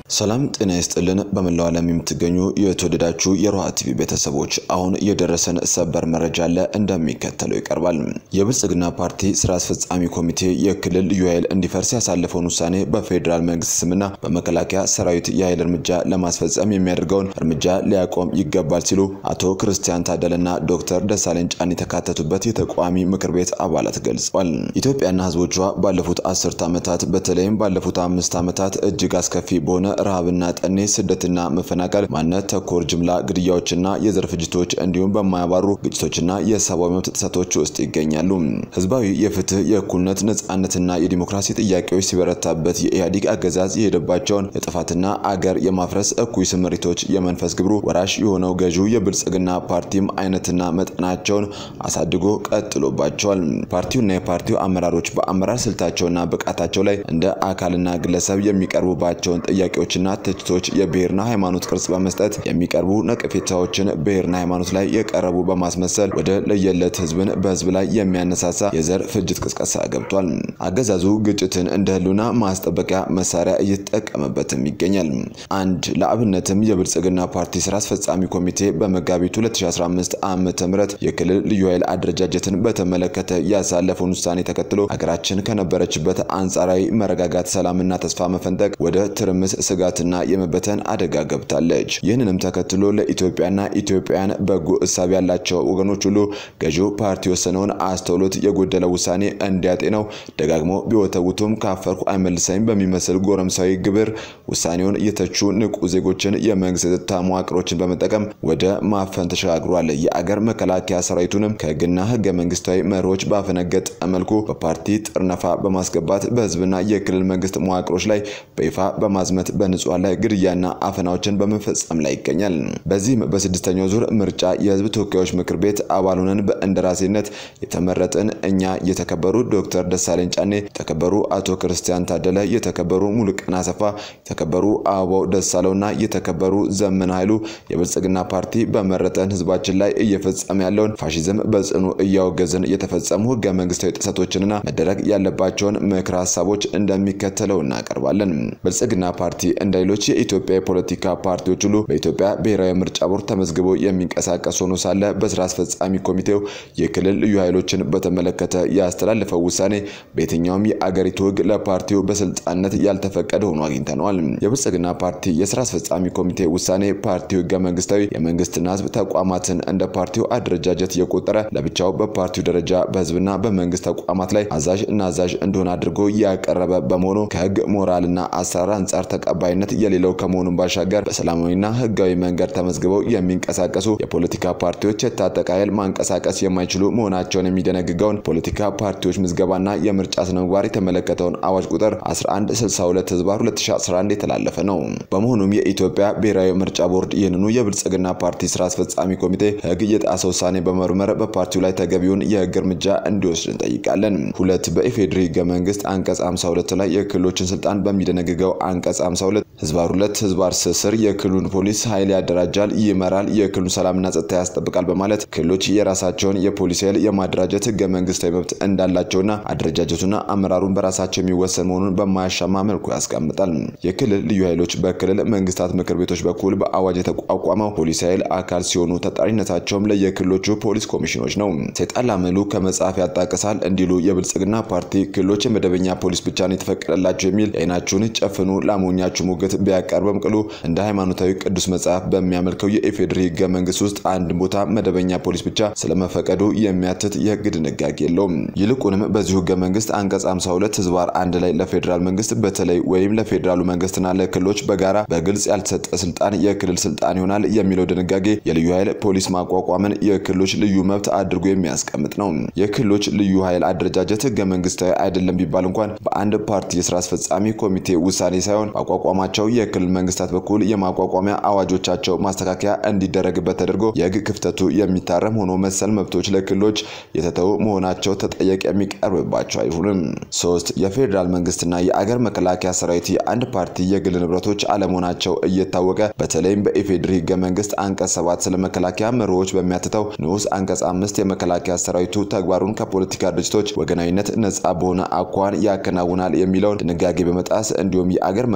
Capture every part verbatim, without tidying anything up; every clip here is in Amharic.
ሰላም ጤና ይስጥልን በመላው ዓለም የምትገኙ የተወደዳችሁ የሮሃ ቲቪ ቤተሰቦች አሁን የደረሰን ሰበር መረጃ አለ እንደሚከተለው ይቀርባል። የብልጽግና ፓርቲ ስራ አስፈጻሚ ኮሚቴ የክልል ልዩ ኃይል እንዲፈርስ ያሳለፈውን ውሳኔ በፌደራል መንግስት ስምና በመከላከያ ሰራዊት የኃይል እርምጃ ለማስፈጸም የሚያደርገውን እርምጃ ሊያቆም ይገባል ሲሉ አቶ ክርስቲያን ታደለና ዶክተር ደሳለኝ ጫኔ የተካተቱበት የተቋሚ ምክር ቤት አባላት ገልጸዋል። ኢትዮጵያና ህዝቦቿ ባለፉት አስርት ዓመታት በተለይም ባለፉት አምስት ዓመታት እጅግ አስከፊ በሆነ ረሃብና ጠኔ ስደትና መፈናቀል ማንነት ተኮር ጅምላ ግድያዎችና የዘር ፍጅቶች እንዲሁም በማያባሩ ግጭቶችና የሰብአዊ መብት ጥሰቶች ውስጥ ይገኛሉ። ህዝባዊ የፍትህ የእኩልነት ነጻነትና የዲሞክራሲ ጥያቄዎች ሲበረታበት የኢህአዴግ አገዛዝ የሄደባቸውን የጥፋትና አገር የማፍረስ እኩይ ስምሪቶች የመንፈስ ግብሩ ወራሽ የሆነው ገዢው የብልጽግና ፓርቲም አይነትና መጠናቸውን አሳድጎ ቀጥሎባቸዋል። ፓርቲውና የፓርቲው አመራሮች በአመራር ስልታቸውና ብቃታቸው ላይ እንደ አካልና ግለሰብ የሚቀርቡባቸውን ጥያቄዎችና ትችቶች የብሔርና ሃይማኖት ቅርጽ በመስጠት የሚቀርቡ ነቀፌታዎችን ብሔርና ሃይማኖት ላይ የቀረቡ በማስመሰል ወደ ለየለት ህዝብን በህዝብ ላይ የሚያነሳሳ የዘር ፍጅት ቅስቀሳ ገብቷል። አገዛዙ ግጭትን እንደ ህልውና ማስጠበቂያ መሳሪያ እየተጠቀመበትም ይገኛል። አንድ ለአብነትም የብልጽግና ፓርቲ ስራ አስፈጻሚ ኮሚቴ በመጋቢት ሁለት ሺህ አስራ አምስት ዓመተ ምህረት የክልል ልዩ ኃይል አደረጃጀትን በተመለከተ ያሳለፈውን ውሳኔ ተከትሎ ሀገራችን ከነበረችበት አንጻራዊ መረጋጋት ሰላምና ተስፋ መፈንጠቅ ወደ ትርምስ ስጋትና የመበተን አደጋ ገብታለች። ይህንንም ተከትሎ ለኢትዮጵያና ኢትዮጵያውያን በጎ እሳብ ያላቸው ወገኖች ሁሉ ገዢው ፓርቲ ወሰነውን አስተውሎት የጎደለው ውሳኔ እንዲያጤነው ደጋግሞ ቢወተውቱም ካፈርኩ አይመልሰኝ በሚመስል ጎረምሳዊ ግብር ውሳኔውን የተቹ ንቁ ዜጎችን የመንግስት መዋቅሮችን በመጠቀም ወደ ማፈን ተሻግሯል። የአገር መከላከያ ሰራዊቱንም ከህግና ህገ መንግስታዊ መርሆች ባፈነገጠ መልኩ በፓርቲ ጥርነፋ በማስገባት በህዝብና የክልል መንግስት መዋቅሮች ላይ በይፋ በማዝመት በንጹሃን ላይ ግድያና አፈናዎችን በመፈጸም ላይ ይገኛል። በዚህም በስድስተኛው ዙር ምርጫ የህዝብ ተወካዮች ምክር ቤት አባል ሆነን በእንደራሴነት የተመረጥን እኛ የተከበሩ ዶክተር ደሳለኝ ጫኔ፣ የተከበሩ አቶ ክርስቲያን ታደለ፣ የተከበሩ ሙሉቀን አሰፋ፣ የተከበሩ አበባው ደሳለውና የተከበሩ ዘመነ ኃይሉ የብልጽግና ፓርቲ በመረጠን ህዝባችን ላይ እየፈጸመ ያለውን ፋሺዝም በጽኑ እያወገዝን የተፈጸሙ ህገ መንግስታዊ ጥሰቶችንና መደረግ ያለባቸውን ምክር ሐሳቦች እንደሚከተለው እናቀርባለን። ብልጽግና ፓርቲ እንደሌሎች የኢትዮጵያ የፖለቲካ ፓርቲዎች ሁሉ በኢትዮጵያ ብሔራዊ ምርጫ ቦርድ ተመዝግቦ የሚንቀሳቀስ ሆኖ ሳለ በስራ አስፈጻሚ ኮሚቴው የክልል ልዩ ኃይሎችን በተመለከተ ያስተላለፈው ውሳኔ በየትኛውም የአገሪቱ ህግ ለፓርቲው በስልጣንነት ያልተፈቀደ ሆኖ አግኝተነዋል። የብልጽግና ፓርቲ የስራ አስፈጻሚ ኮሚቴ ውሳኔ ፓርቲው ህገ መንግስታዊ የመንግስትና ህዝብ ተቋማትን እንደ ፓርቲው አደረጃጀት የቆጠረ ለብቻው በፓርቲው ደረጃ በህዝብና በመንግስት ተቋማት ላይ አዛዥ እና አዛዥ እንደሆነ አድርጎ ያቀረበ በመሆኑ ከህግ ሞራልና አሰራር አንጻር ተቀባይነት የሌለው ከመሆኑ ባሻገር በሰላማዊና ህጋዊ መንገድ ተመዝግበው የሚንቀሳቀሱ የፖለቲካ ፓርቲዎች የታጠቀ ኃይል ማንቀሳቀስ የማይችሉ መሆናቸውን የሚደነግገውን ፖለቲካ ፓርቲዎች ምዝገባና የምርጫ ስነምግባር የተመለከተውን አዋጅ ቁጥር አስራ አንድ ስልሳ ሁለት ህዝባር ሁለት ሺህ አስራ አንድ የተላለፈ ነው። በመሆኑም የኢትዮጵያ ብሔራዊ ምርጫ ቦርድ ይህንኑ የብልጽግና ፓርቲ ስራ አስፈጻሚ ኮሚቴ ህግ የጣሰ ውሳኔ በመርመር በፓርቲው ላይ ተገቢውን የህግ እርምጃ እንዲወስድ እንጠይቃለን። ሁለት በኢፌድሪ ህገ መንግስት አንቀጽ ሃምሳ ሁለት ላይ የክልሎችን ስልጣን በሚደነግገው አንቀጽ ሃምሳ ሁለት ህዝባር ሁለት ህዝባር ስር የክልሉን ፖሊስ ኃይል ያደራጃል፣ ይመራል፣ የክልሉን ሰላምና ጸጥታ ያስጠብቃል በማለት ክልሎች የራሳቸውን የፖሊስ ኃይል የማደራጀት ህገ መንግስታዊ መብት እንዳላቸውና አደረጃጀቱና አመራሩን በራሳቸው የሚወሰን መሆኑን በማያሻማ መልኩ ያስቀምጣል። የክልል ልዩ ኃይሎች በክልል መንግስታት ምክር ቤቶች በኩል በአዋጅ የተቋቋመው ፖሊስ ኃይል አካል ሲሆኑ ተጣሪነታቸውም ለየክልሎቹ ፖሊስ ኮሚሽኖች ነው። ሰይጣን ላመሉ ከመጽሐፍ ያጣቀሳል እንዲሉ የብልጽግና ፓርቲ ክልሎች መደበኛ ፖሊስ ብቻ ነው የተፈቀደላቸው የሚል አይናችሁን ጨፍኑ ላሞኛችሁ ሙግት ቢያቀርብም ቅሉ እንደ ሃይማኖታዊ ቅዱስ መጽሐፍ በሚያመልከው የኢፌድሪ ህገ መንግስት ውስጥ አንድ ቦታ መደበኛ ፖሊስ ብቻ ስለመፈቀዱ የሚያትት የህግ ድንጋጌ የለውም። ይልቁንም በዚህ ህገ መንግስት አንቀጽ ሃምሳ ሁለት ህዝባር አንድ ላይ ለፌደራል መንግስት በተለይ ወይም ለፌደራሉ መንግስትና ለክልሎች በጋራ በግልጽ ያልተሰጠ ስልጣን የክልል ስልጣን ይሆናል የሚለው ድንጋጌ የልዩ ኃይል ፖሊስ ማቋቋምን የክልሎች ልዩ መብት አድርጎ የሚያስቀምጥ ነው። የክልሎች ልዩ ኃይል አደረጃጀት ህገ መንግስታዊ አይደለም ቢባል እንኳን በአንድ ፓርቲ የስራ አስፈጻሚ ኮሚቴ ውሳኔ ሳይሆን አቋቋማቸው የክልል መንግስታት በኩል የማቋቋሚያ አዋጆቻቸው ማስተካከያ እንዲደረግበት ተደርጎ የህግ ክፍተቱ የሚታረም ሆኖ መሰል መብቶች ለክልሎች የተተው መሆናቸው ተጠያቂ የሚቀርብባቸው አይሆንም። ሶስት የፌደራል መንግስትና የአገር መከላከያ ሰራዊት የአንድ ፓርቲ የግል ንብረቶች አለመሆናቸው እየታወቀ በተለይም በኢፌድሪ ህገ መንግስት አንቀጽ ሰባት ስለመከላከያ መርሆች በሚያትተው ንዑስ አንቀጽ አምስት የመከላከያ ሰራዊቱ ተግባሩን ከፖለቲካ ድርጅቶች ወገናዊነት ነጻ በሆነ አኳን ያከናውናል የሚለውን ድንጋጌ በመጣስ እንዲሁም የአገር መከላከያ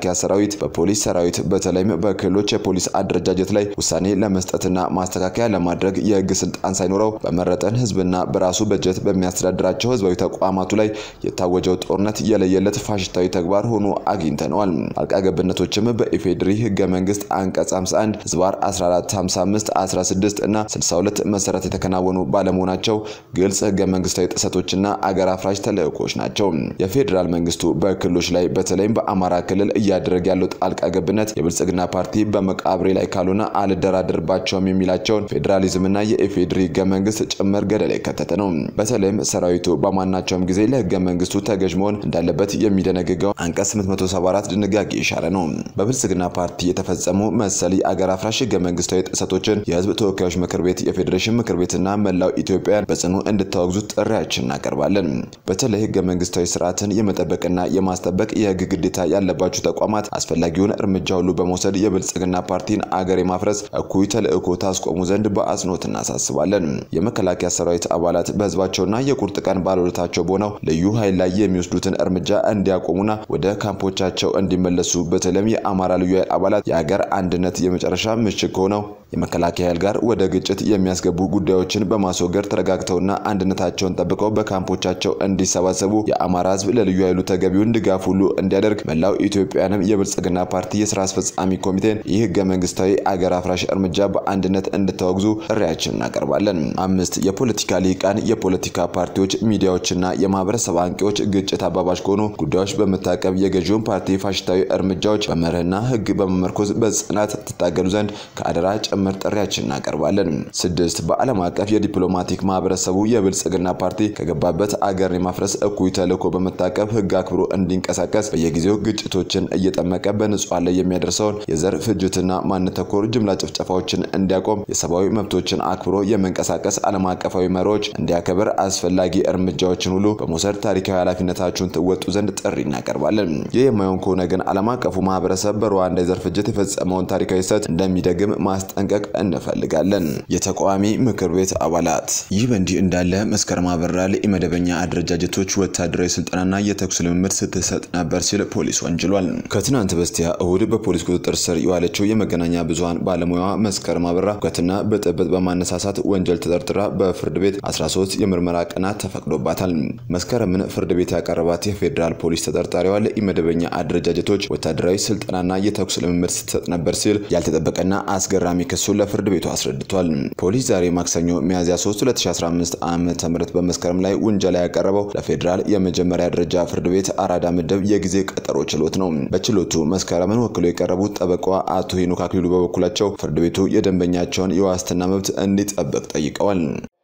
በመከላከያ ሰራዊት በፖሊስ ሰራዊት በተለይም በክልሎች የፖሊስ አደረጃጀት ላይ ውሳኔ ለመስጠትና ማስተካከያ ለማድረግ የህግ ስልጣን ሳይኖረው በመረጠን ህዝብና በራሱ በጀት በሚያስተዳድራቸው ህዝባዊ ተቋማቱ ላይ የታወጀው ጦርነት የለየለት ፋሽስታዊ ተግባር ሆኖ አግኝተነዋል። ጣልቃ ገብነቶችም በኢፌድሪ ህገ መንግስት አንቀጽ ሃምሳ አንድ ዝባር አስራ አራት ሃምሳ አምስት አስራ ስድስት እና ስልሳ ሁለት መሰረት የተከናወኑ ባለመሆናቸው ግልጽ ህገ መንግስታዊ ጥሰቶችና አገር አፍራሽ ተልእኮች ናቸው። የፌደራል መንግስቱ በክልሎች ላይ በተለይም በአማራ ክልል እያደረገ ያለው ጣልቃ ገብነት የብልጽግና ፓርቲ በመቃብሬ ላይ ካልሆነ አልደራደርባቸውም የሚላቸውን ፌደራሊዝምና የኢፌድሪ ህገ መንግስት ጭምር ገደል የከተተ ነው። በተለይም ሰራዊቱ በማናቸውም ጊዜ ለህገ መንግስቱ ተገዥ መሆን እንዳለበት የሚደነግገው አንቀጽ ስምንት መቶ ሰባ አራት ድንጋጌ ይሻረ ነው። በብልጽግና ፓርቲ የተፈጸሙ መሰል አገር አፍራሽ ህገ መንግስታዊ ጥሰቶችን የህዝብ ተወካዮች ምክር ቤት የፌዴሬሽን ምክር ቤትና መላው ኢትዮጵያን በጽኑ እንድታወግዙት ጥሪያችንን እናቀርባለን። በተለይ ህገ መንግስታዊ ስርዓትን የመጠበቅና የማስጠበቅ የህግ ግዴታ ያለባቸው ተቋማት አስፈላጊውን እርምጃ ሁሉ በመውሰድ የብልጽግና ፓርቲን አገር የማፍረስ እኩይ ተልእኮ ታስቆሙ ዘንድ በአጽንኦት እናሳስባለን። የመከላከያ ሰራዊት አባላት በህዝባቸውና የቁርጥ ቀን ባለውለታቸው በሆነው ልዩ ኃይል ላይ የሚወስዱትን እርምጃ እንዲያቆሙና ወደ ካምፖቻቸው እንዲመለሱ በተለይም የአማራ ልዩ ኃይል አባላት የሀገር አንድነት የመጨረሻ ምሽግ ሆነው የመከላከያ ኃይል ጋር ወደ ግጭት የሚያስገቡ ጉዳዮችን በማስወገድ ተረጋግተውና አንድነታቸውን ጠብቀው በካምፖቻቸው እንዲሰባሰቡ የአማራ ህዝብ ለልዩ ኃይሉ ተገቢውን ድጋፍ ሁሉ እንዲያደርግ መላው ኢትዮጵያንም የብልጽግና ፓርቲ የሥራ አስፈጻሚ ኮሚቴን ይህ ህገ መንግስታዊ አገር አፍራሽ እርምጃ በአንድነት እንድታወግዙ ጥሪያችንን እናቀርባለን። አምስት የፖለቲካ ሊቃን የፖለቲካ ፓርቲዎች ሚዲያዎችና የማህበረሰብ አንቂዎች ግጭት አባባሽ ከሆኑ ጉዳዮች በመታቀብ የገዢውን ፓርቲ ፋሽስታዊ እርምጃዎች በመርህና ህግ በመመርኮዝ በጽናት ተታገሉ ዘንድ ከአደራ ጭምር ጥሪያችንን እናቀርባለን። ስድስት በዓለም አቀፍ የዲፕሎማቲክ ማህበረሰቡ የብልጽግና ፓርቲ ከገባበት አገር የማፍረስ እኩይ ተልእኮ በመታቀብ ህግ አክብሮ እንዲንቀሳቀስ በየጊዜው ግጭቶችን እየጠመቀ በንጹሃን ላይ የሚያደርሰውን የዘር ፍጅትና ማንነት ተኮር ጅምላ ጭፍጨፋዎችን እንዲያቆም የሰብአዊ መብቶችን አክብሮ የመንቀሳቀስ ዓለም አቀፋዊ መርሆች እንዲያከብር አስፈላጊ እርምጃዎችን ሁሉ በመውሰድ ታሪካዊ ኃላፊነታችሁን ትወጡ ዘንድ ጥሪ እናቀርባለን። ይህ የማይሆን ከሆነ ግን ዓለም አቀፉ ማህበረሰብ በሩዋንዳ የዘር ፍጅት የፈጸመውን ታሪካዊ ስህተት እንደሚደግም ማስጠንቀቅ እንፈልጋለን። የተቋሚ ምክር ቤት አባላት ይህ በእንዲህ እንዳለ መስከረም አበራ ለኢመደበኛ አደረጃጀቶች ወታደራዊ ስልጠናና የተኩስ ልምምድ ስትሰጥ ነበር ሲል ፖሊስ ወንጅሏል። ከትናንት በስቲያ እሁድ በፖሊስ ቁጥጥር ስር የዋለችው የመገናኛ ብዙሃን ባለሙያዋ መስከረም አበራ ሁከትና ብጥብጥ በማነሳሳት ወንጀል ተጠርጥራ በፍርድ ቤት አስራ ሶስት የምርመራ ቀናት ተፈቅዶባታል። መስከረምን ፍርድ ቤት ያቀረባት የፌዴራል ፖሊስ ተጠርጣሪዋ ለኢመደበኛ አደረጃጀቶች ወታደራዊ ስልጠናና የተኩስ ልምምድ ስትሰጥ ነበር ሲል ያልተጠበቀና አስገራሚ ክሱን ለፍርድ ቤቱ አስረድቷል። ፖሊስ ዛሬ ማክሰኞ ሚያዝያ ሶስት ሁለት ሺህ አስራ አምስት ዓመተ ምህረት በመስከረም ላይ ውንጀላ ያቀረበው ለፌዴራል የመጀመሪያ ደረጃ ፍርድ ቤት አራዳ ምድብ የጊዜ ቀጠሮ ችሎት ነው። በችሎቱ መስከረምን ወክሎ የቀረቡት ጠበቃዋ አቶ ሄኖክ አክሊሉ በበኩላቸው ፍርድ ቤቱ የደንበኛቸውን የዋስትና መብት እንዲጠብቅ ጠይቀዋል።